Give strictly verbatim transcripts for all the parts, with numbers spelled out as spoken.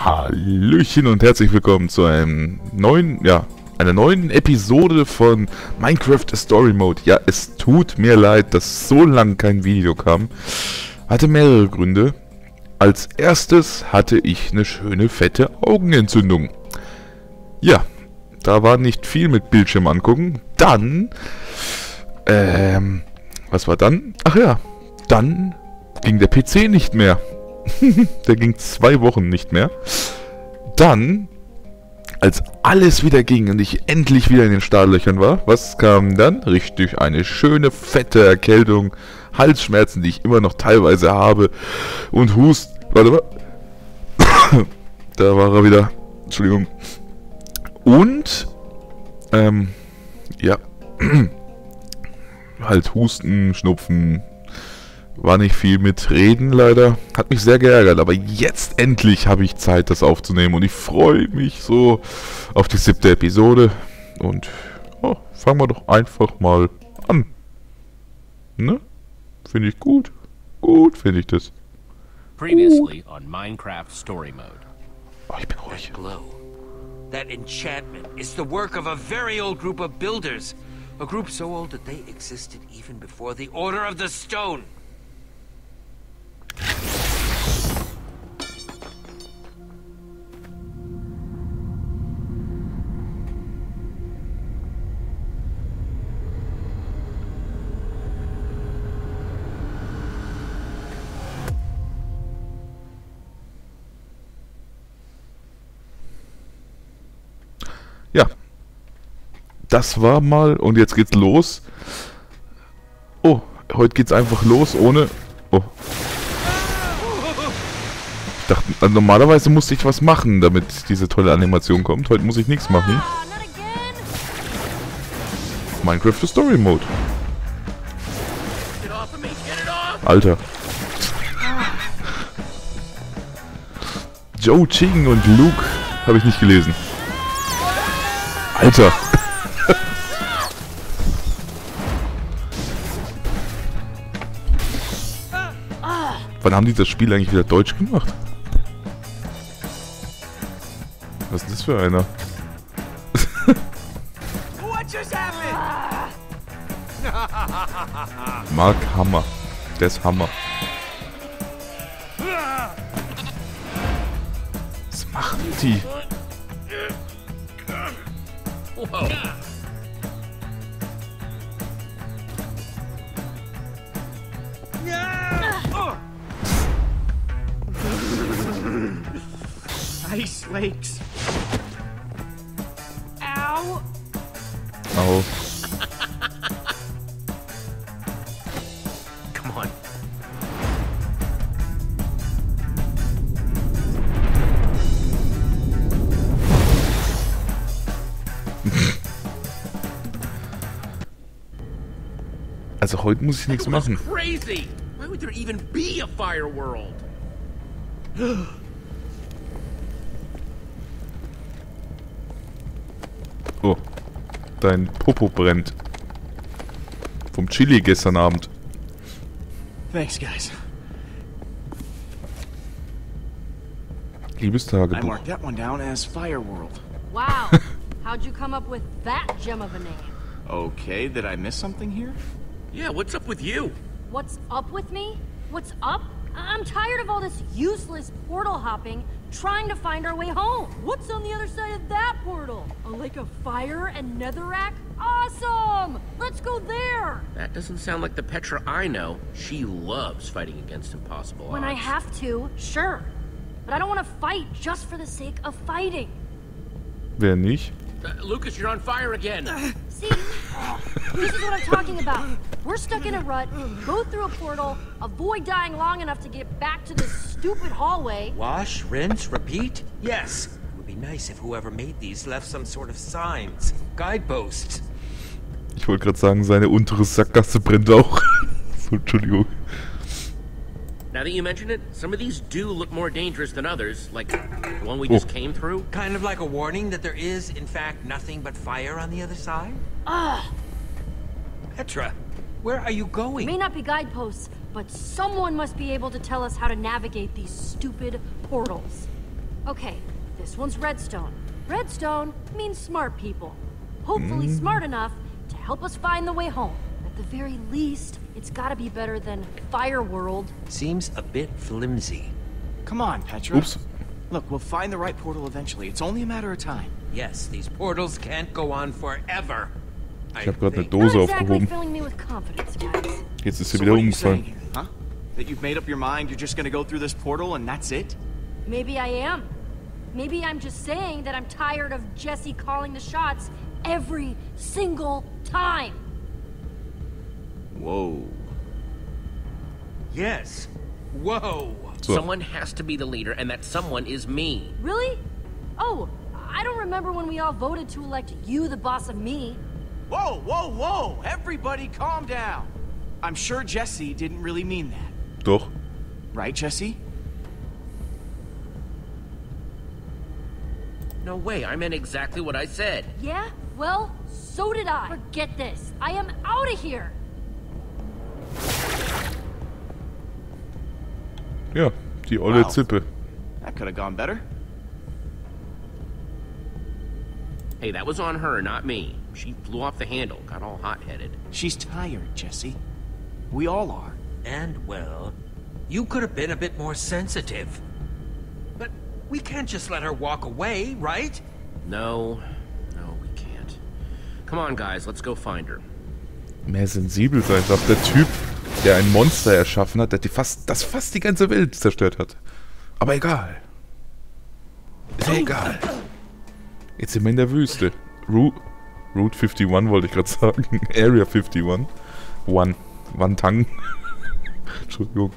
Hallöchen und herzlich willkommen zu einem neuen, ja, einer neuen Episode von Minecraft Story Mode. Ja, es tut mir leid, dass so lange kein Video kam. Hatte mehrere Gründe. Als erstes hatte ich eine schöne fette Augenentzündung. Ja, da war nicht viel mit Bildschirm angucken. Dann, ähm, was war dann? Ach ja, dann ging der P C nicht mehr. Der ging zwei Wochen nicht mehr. Dann, als alles wieder ging und ich endlich wieder in den Startlöchern war, was kam dann? Richtig, eine schöne, fette Erkältung, Halsschmerzen, die ich immer noch teilweise habe und Hust... Warte mal. Da war er wieder. Entschuldigung. Und, ähm, ja, halt Husten, Schnupfen... War nicht viel mit Reden leider. Hat mich sehr geärgert, aber jetzt endlich habe ich Zeit, das aufzunehmen. Und ich freue mich so auf die siebte Episode. Und oh, fangen wir doch einfach mal an. Ne? Finde ich gut. Gut finde ich das. Previously on Minecraft Story Mode. Oh, ich bin ruhig. That glow, that enchantment is the work of a very old group of builders. A group so old that they existed even before the Order of the Stone. Ja, das war mal und jetzt geht's los. Oh, heute geht's einfach los ohne... Oh. Ich dachte, also normalerweise musste ich was machen, damit diese tolle Animation kommt. Heute muss ich nichts machen. Minecraft Story Mode. Alter. Joe Ching und Luke habe ich nicht gelesen. Alter. Wann haben die das Spiel eigentlich wieder deutsch gemacht? Was ist das für einer? Mark Hammer. Der ist Hammer. Was machen die? Whoa. Ice Lakes. Ow! Au. Come on. Also heute muss ich nichts machen. Crazy. Why would there even be a fire world? Oh, dein Popo brennt. Vom Chili gestern Abend. Thanks, guys. I Liebestagebuch. marked that one down as Fire World. Wow, how'd you come up with that gem of a name? Okay, did I miss something here? Yeah, what's up with you? What's up with me? What's up? I- I'm tired of all this useless portal hopping, trying to find our way home. What's on the other side of that portal? A lake of fire and netherrack? Awesome! Let's go there! That doesn't sound like the Petra I know. She loves fighting against impossible odds. When I have to, sure. But I don't want to fight just for the sake of fighting. Wer nicht? Uh, Lucas, you're on fire again. See, this is what I'm talking about. We're stuck in a rut, go through a portal, avoid dying long enough to get back to this stupid hallway. Wash, rinse, repeat? Yes. It would be nice if whoever made these left some sort of signs, guideposts. Ich wollte gerade sagen, seine untere Sackgasse brennt auch. So, Entschuldigung. Now that you mention it, some of these do look more dangerous than others, like the one we just Oh. came through. Kind of like a warning that there is, in fact, nothing but fire on the other side? Ugh. Petra, where are you going? May not be guideposts, but someone must be able to tell us how to navigate these stupid portals. Okay, this one's redstone. Redstone means smart people. Hopefully smart enough to help us find the way home. At the very least, it's gotta be better than Fire World. Seems a bit flimsy. Come on, Petra. Ups. Look, we'll find the right portal eventually. It's only a matter of time. Yes, these portals can't go on forever. Ich habe gerade eine think. Dose Not exactly aufgehoben. filling me with confidence, guys. Jetzt ist sie So wieder what are you saying umgefallen. here, huh? That you've made up your mind you're just gonna go through this portal and that's it? Maybe I am. Maybe I'm just saying that I'm tired of Jesse calling the shots every single time. Whoa. Yes. Whoa. So, Someone has to be the leader, and that someone is me. Really? Oh, I don't remember when we all voted to elect you the boss of me. Whoa, whoa, whoa! Everybody calm down! I'm sure Jesse didn't really mean that. doch. Right, Jesse? No way, I meant exactly what I said. Yeah? Well, so did I. Forget this. I am out of here. Ja, die olle Wow. Zippe. That could have gone better. Hey, that was on her, not me. She flew off the handle, got all hot-headed. She's tired, Jesse. We all are. And, well, you could have been a bit more sensitive. But we can't just let her walk away, right? No, no, we can't. Come on, guys, let's go find her. Mehr sensibel sein darf der Typ, der ein Monster erschaffen hat, der die fast, das fast die ganze Welt zerstört hat. Aber egal. Ist ja egal. Jetzt sind wir in der Wüste. Ru Route einundfünfzig wollte ich gerade sagen. Area einundfünfzig. One. One Tang. Entschuldigung.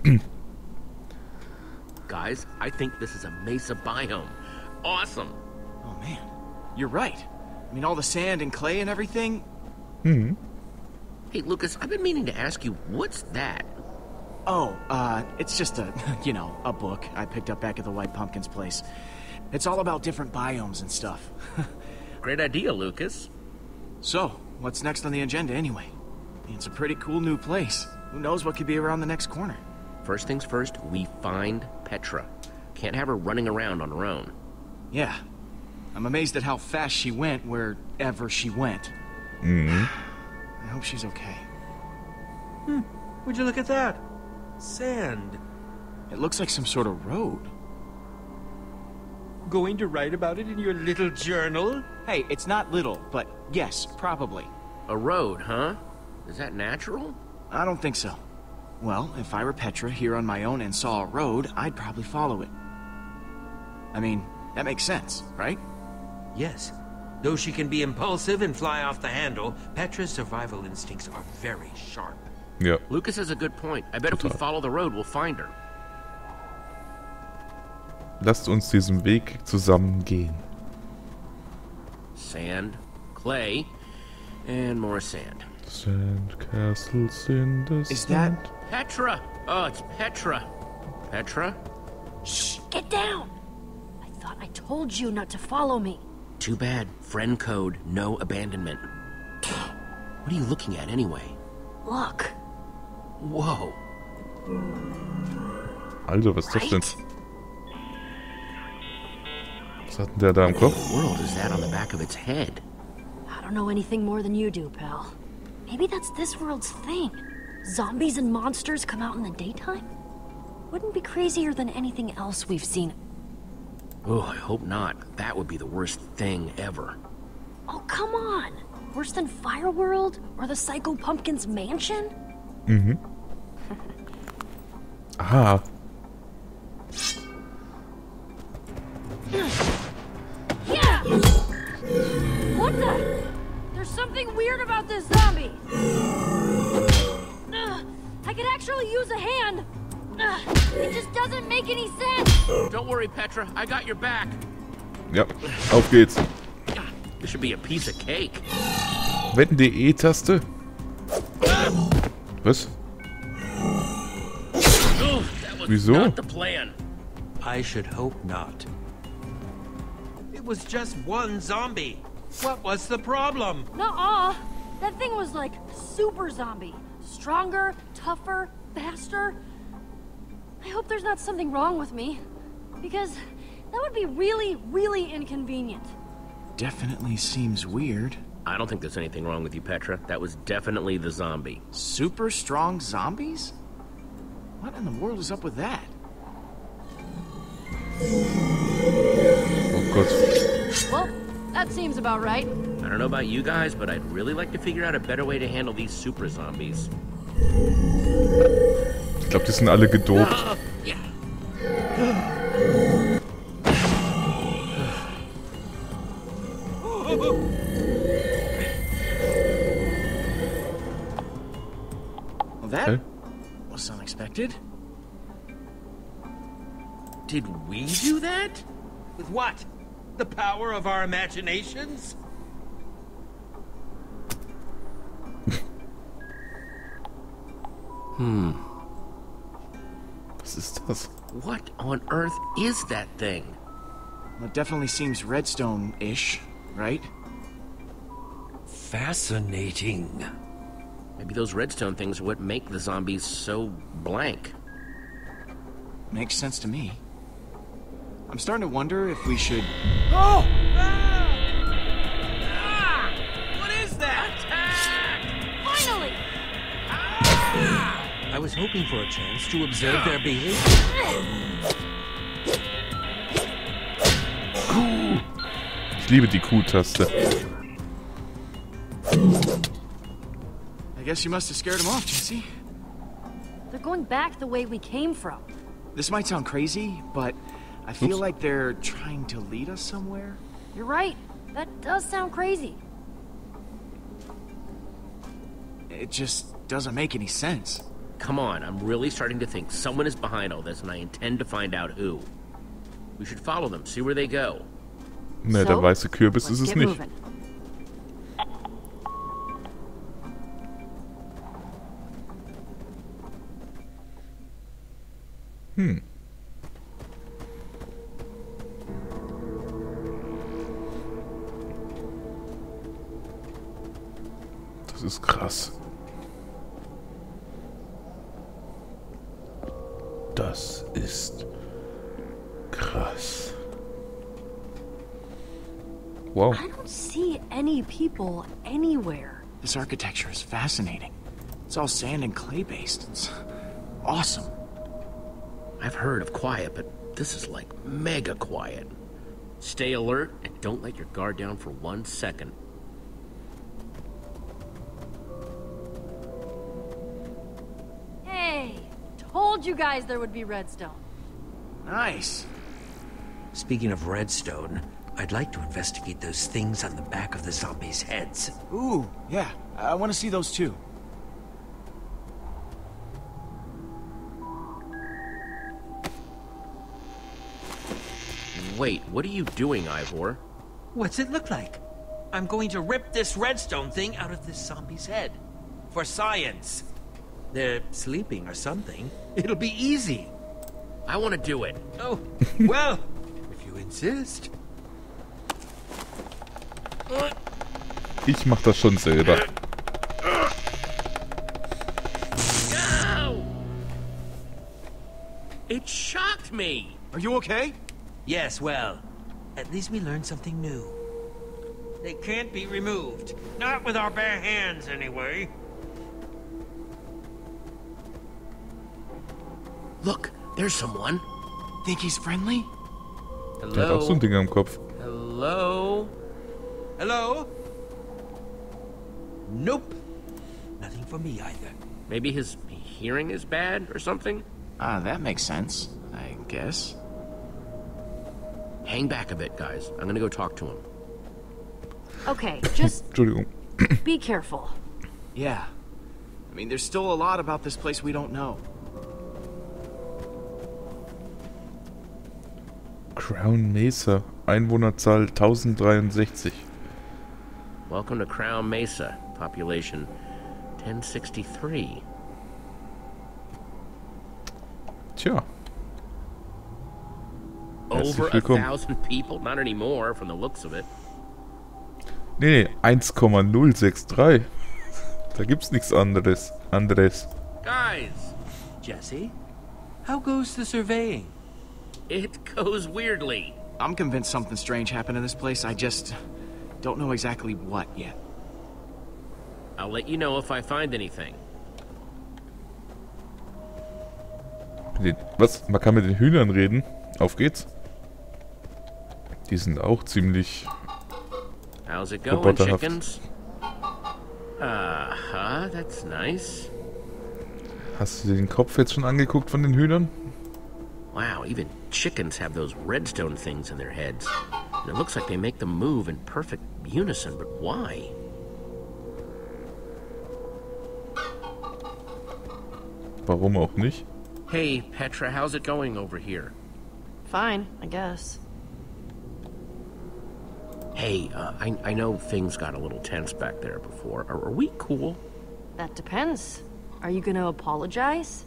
Guys, I think this is a mesa biome. Awesome. Oh man, you're right. I mean, all the sand and clay and everything. Hey, Lucas, I've been meaning to ask you, what's that? Oh, uh, it's just a, you know, a book I picked up back at the White Pumpkin's place. It's all about different biomes and stuff. Great idea, Lucas. So, what's next on the agenda anyway? I mean, it's a pretty cool new place. Who knows what could be around the next corner? First things first, we find Petra. Can't have her running around on her own. Yeah. I'm amazed at how fast she went wherever she went. Mhm. I hope she's okay. Would you look at that? Sand. It looks like some sort of road. Going to write about it in your little journal? Hey, it's not little, but yes, probably. A road, huh? Is that natural? I don't think so. Well, if I were Petra here on my own and saw a road, I'd probably follow it. I mean, that makes sense, right? Yes. Though she can be impulsive and fly off the handle, Petra's survival instincts are very sharp. Ja. Lucas has a good point. I bet if we Total. follow the road, we'll find her. Lasst uns diesen Weg zusammen gehen. Sand, clay, and more sand. Sand castles in the Is sand. that... Petra! Oh, it's Petra. Petra? Shh, get down. I thought I told you not to follow me. Too bad. Friend code, no abandonment. What are you looking at anyway? Look. Whoa. Alter, was ist das denn? Right? Was hat denn der da im Kopf? What world is that on the back of its head? I don't know anything more than you do, pal. Maybe that's this world's thing. Zombies and monsters come out in the daytime? Wouldn't be crazier than anything else we've seen. Oh, I hope not. That would be the worst thing ever. Oh, come on. Worse than Fire World or the Psycho Pumpkin's mansion? Mhm. Aha. Yeah! What the? There's something weird about this zombie. Ugh, I could actually use a hand. Ugh, it just doesn't make any sense. Don't worry, Petra. I got your back. Ja, auf geht's. This should be a piece of cake. Wetten die E-Taste? Was? Oh, that was Wieso? not the plan. I should hope not. It was just one zombie. What was the problem? Nuh-uh. That thing was like super zombie. Stronger, tougher, faster. I hope there's not something wrong with me. Because That would be really, really inconvenient. Definitely seems weird. I don't think there's anything wrong with you, Petra. That was definitely the zombie. Super strong zombies? What in the world is up with that? Oh Gott. Well, that seems about right. I don't know about you guys, but I'd really like to figure out a better way to handle these super zombies. Ich glaube, die sind alle gedopt. Uh, yeah. Well, that Okay. was unexpected. Did we do that? With what? The power of our imaginations? Hmm. Was ist das? What on earth is that thing? Well, it definitely seems redstone-ish, right? Fascinating. Maybe those redstone things are what make the zombies so blank. Makes sense to me. I'm starting to wonder if we should... Oh! Ah! Ah! What is that? Finally! I was hoping for a chance to observe their behavior. Ich liebe die Q-Taste. I guess you must have scared him off, Jesse. They're going back the way we came from. This might sound crazy, but I feel Oops. like they're trying to lead us somewhere. You're right. That does sound crazy. It just doesn't make any sense. Come on, I'm really starting to think someone is behind all this, and I intend to find out who. We should follow them, see where they go. Ne, der So, weiße Kürbis let's ist es get nicht. moving. Hm. Das ist krass. Das ist krass. Wow. I don't see any people anywhere. This architecture is fascinating. It's all sand and clay based. It's awesome. I've heard of quiet, but this is like mega quiet. Stay alert and don't let your guard down for one second. Hey, told you guys there would be redstone. Nice. Speaking of redstone, I'd like to investigate those things on the back of the zombies' heads. Ooh, yeah. I want to see those too. Wait, what are you doing, Ivor? What's it look like? I'm going to rip this redstone thing out of this zombie's head. For science. They're sleeping or something. It'll be easy. I want to do it. Oh, well, if you insist. Ich mach das schon selber. No! It shocked me. Are you okay? Yes, well, at least we learned something new. They can't be removed. Not with our bare hands, anyway. Look, there's someone. Think he's friendly? Der hat auch so ein Hello? Ding am Kopf. Hello? Hello? Nope. Nothing for me either. Maybe his hearing is bad or something? Ah, that makes sense, I guess. Hang back a bit, guys. I'm gonna go talk to him. Okay, just Entschuldigung. be careful. Yeah. I mean, there's still a lot about this place we don't know. Crown Mesa. Einwohnerzahl tausenddreiundsechzig. Welcome to Crown Mesa. Population ten sixty-three. Tja. Over a willkommen. thousand people? Not anymore, from the looks of it. Nee, nee, eins Komma null sechs drei. Da gibt's nichts anderes. Anderes. Guys, Jesse, how goes the surveying? it goes weirdly. I'm convinced something strange happened in this place. I just don't know exactly what yet. I'll let you know if I find anything. Mit den, was? Man kann mit den Hühnern reden? Auf geht's. Die sind auch ziemlich How's it going, roboterhaft. chickens? Uh-huh, that's nice. Hast du dir den Kopf jetzt schon angeguckt von den Hühnern? Wow, even chickens have those redstone things in their heads. And it looks like they make them move in perfect unison, but why? Warum auch nicht? Hey, Petra, how's it going over here? Fine, I guess. Hey, uh, I, I know things got a little tense back there before. Are, are we cool? That depends. Are you gonna apologize?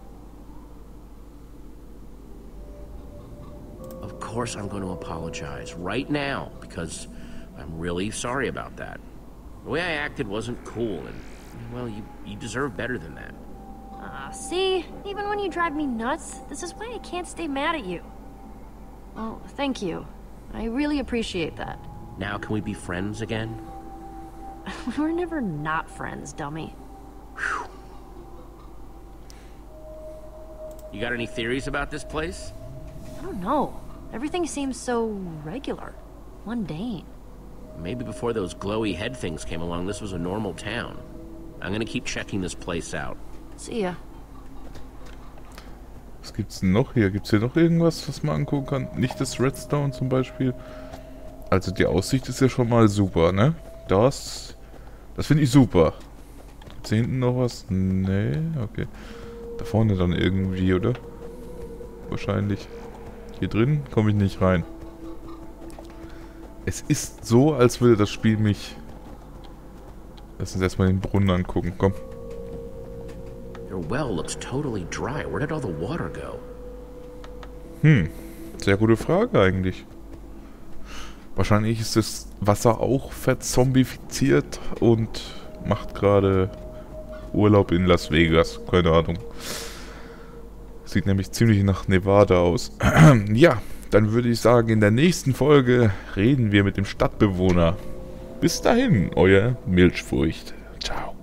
Of course I'm going to apologize right now, because I'm really sorry about that. The way I acted wasn't cool, and, well, you, you deserve better than that. Ah, uh, see? Even when you drive me nuts, this is why I can't stay mad at you. Well, thank you. I really appreciate that. Now can we be friends again? We were never not friends, dummy. Whew. You got any theories about this place? I don't know. Everything seems so regular, mundane. Maybe before those glowy head things came along, this was a normal town. I'm gonna keep checking this place out. See ya. Was gibt's denn noch hier? Gibt's hier noch irgendwas, was man angucken kann? Nicht das Redstone zum Beispiel. Also die Aussicht ist ja schon mal super, ne? Das, das finde ich super. Gibt's hier hinten noch was? Nee, okay. Da vorne dann irgendwie, oder? Wahrscheinlich. Hier drin komme ich nicht rein. Es ist so, als würde das Spiel mich... Lass uns erstmal den Brunnen angucken, komm. Your well looks totally dry. Where did all the water go? Hm, sehr gute Frage eigentlich. Wahrscheinlich ist das Wasser auch verzombifiziert und macht gerade Urlaub in Las Vegas. Keine Ahnung. Sieht nämlich ziemlich nach Nevada aus. Ja, dann würde ich sagen, in der nächsten Folge reden wir mit dem Stadtbewohner. Bis dahin, euer Milchfurcht. Ciao.